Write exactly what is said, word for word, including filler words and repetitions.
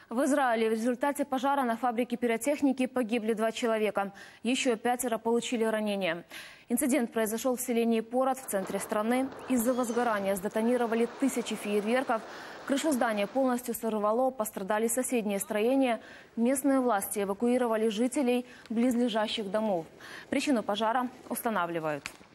В Израиле в результате пожара на фабрике пиротехники погибли два человека. Еще пятеро получили ранения. Инцидент произошел в селении Пород в центре страны. Из-за возгорания сдетонировали тысячи фейерверков. Крышу здания полностью сорвало, пострадали соседние строения. Местные власти эвакуировали жителей близлежащих домов. Причину пожара устанавливают.